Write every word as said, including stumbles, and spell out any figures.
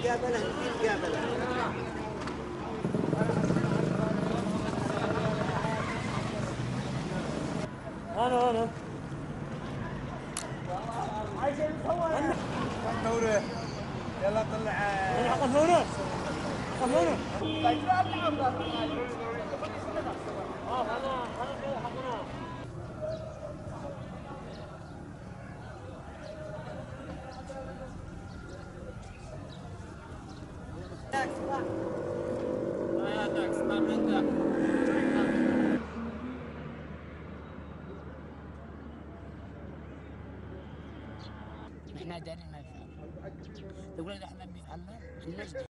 مقابلة في مقابلة. انا انا عايزين نصور. فورة يلا طلع انا حق فورة حق فورة اه انا انا حقنا احنا دارين ما في تقول احنا بنفعل